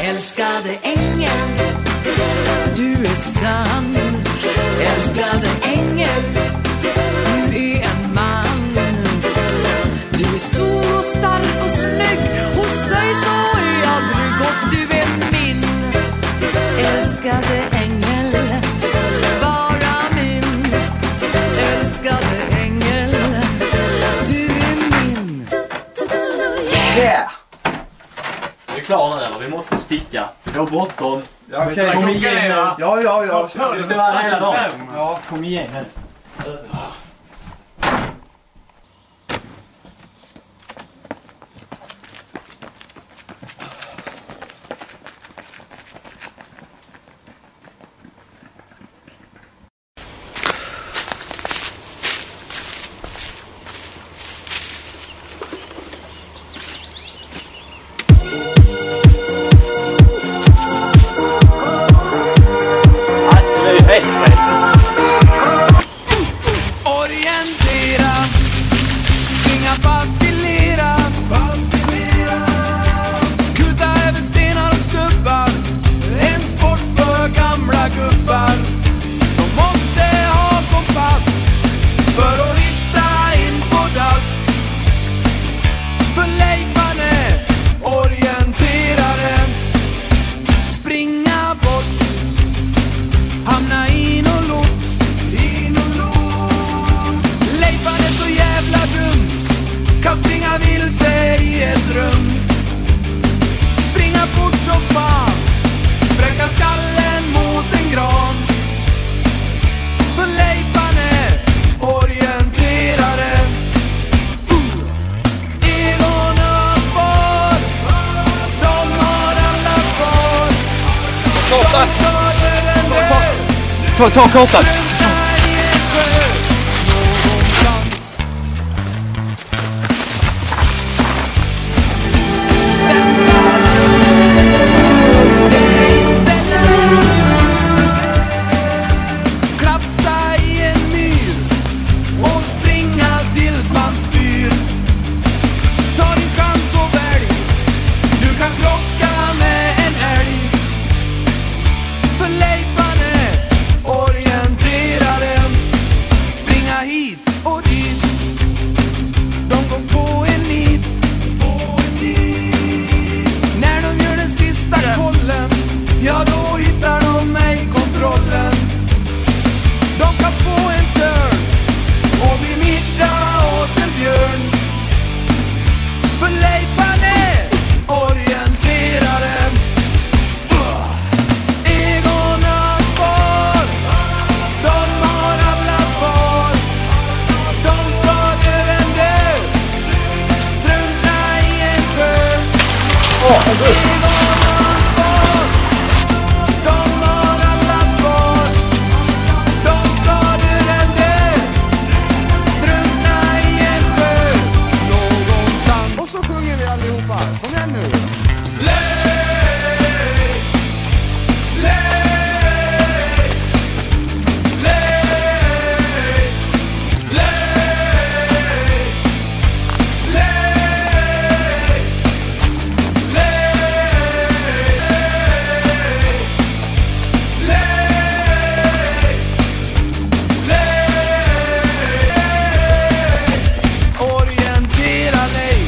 Älskade ängel, du är sann. Älskade ängel, du är en man. Du är stor och stark och snygg. Hos dig så är jag trygg och du är min. Älskade ängel, bara min. Älskade ängel, du är min. Yeah! Är du klar nu eller? Vi måste sticka. Vi har bråttom. Ja, okej. Kom igen nu. Ja. Det ska vara hela dagen. Ja, kom igen nu. Orientera, springa fast i lera. Kuta över stenar och stubbar. En sport för gamla gubbar. De måste ha kompass för att hitta in på dass. För Leifan är orienterare. Springa bort, hamna in och lort. Leifan är så jävla dum, kan springa vilse i ett rum. Springa fort som fan, spräcka skallen mot en gran. För Leifan är orienterare. Egon och Spar, de har alla kvar. De tar över en död. Ta kortan. Klapsa i en myr och springa tills man spyr. Ta din chans och välj, du kan krocka med en älg. För Leifan är orienterare. Springa hit och dit, de går på en nit. När de gör den sista kollen, ja då hittar de mig kontrollen. De kan få en törn och bli middag åt en björn. För Leifan är orienterare. Egon och Spar, de har alla kvar. De ska dö en död, drunkna i en sjö. Egon och Spar, de har alla kvar. De ska dö en död, drunkna i en sjö. Någonstans. Och så sjunger vi allihopa. Kom igen nu. Orientera dig.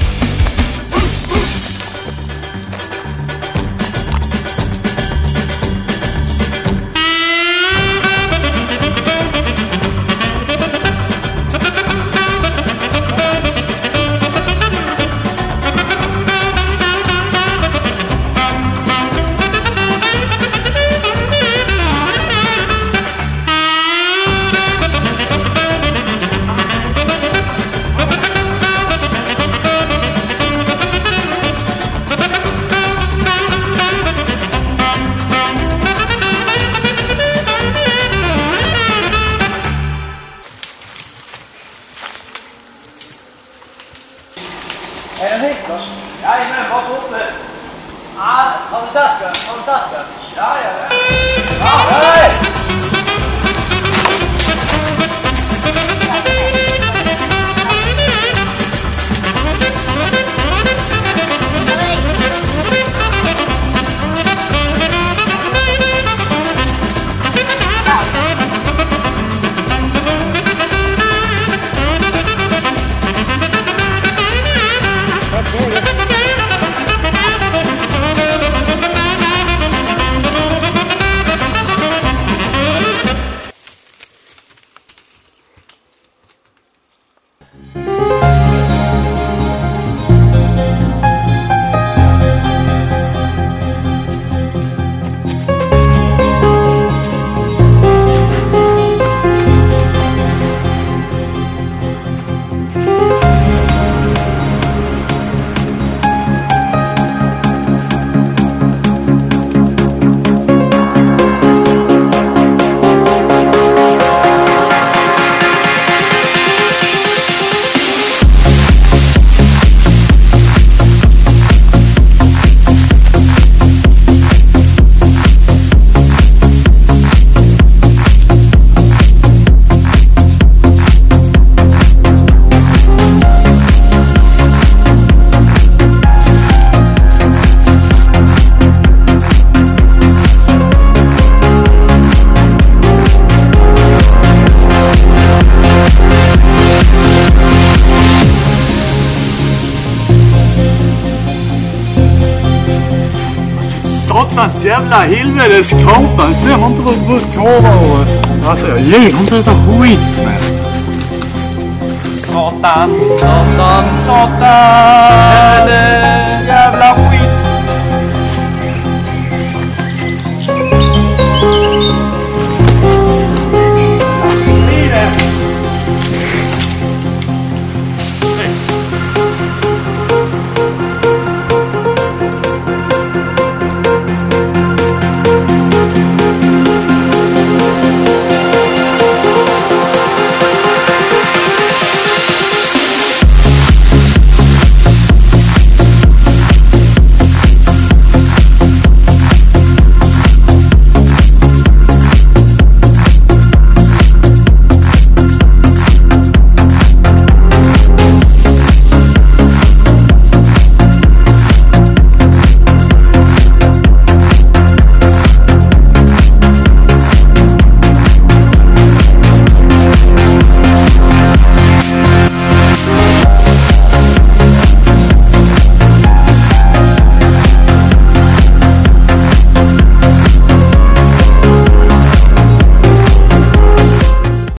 Är den hit då? Jajamän, var fortsätt. Ja, har du tagit den? Har du tagit den? Jajamän. Ja, hej! satans jävla helvetes korvar. Så jag har inte varit på korvar och... Alltså jag ger inte detta skit med. Satan, satan, satan. Den jävla skit.